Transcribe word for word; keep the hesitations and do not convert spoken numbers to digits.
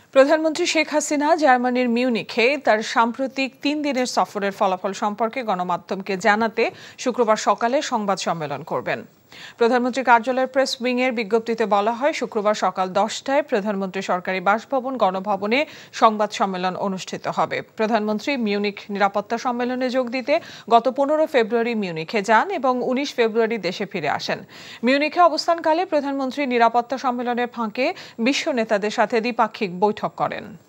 প্রধানমন্ত্রী শেখ হাসিনা জার্মানির মিউনিখে তার সাম্প্রতিক তিন দিনের সফরের ফলাফল সম্পর্কে গণমাধ্যমকে জানাতে শুক্রবার সকালে সংবাদ সম্মেলন করবেন। প্রধানমন্ত্রী কার্যালয়ের প্রেস উইংয়ের বিজ্ঞপ্তিতে বলা হয়, শুক্রবার সকাল দশটায় প্রধানমন্ত্রী সরকারি বাসভবন গণভবনে সংবাদ সম্মেলন অনুষ্ঠিত হবে। প্রধানমন্ত্রী মিউনিখ নিরাপত্তা সম্মেলনে যোগ দিতে গত পনেরো ফেব্রুয়ারি মিউনিখে যান এবং উনিশ ফেব্রুয়ারি দেশে ফিরে আসেন। মিউনিখে অবস্থানকালে প্রধানমন্ত্রী নিরাপত্তা সম্মেলনের ফাঁকে বিশ্ব নেতাদের সাথে দ্বিপাক্ষিক বৈঠক করেন।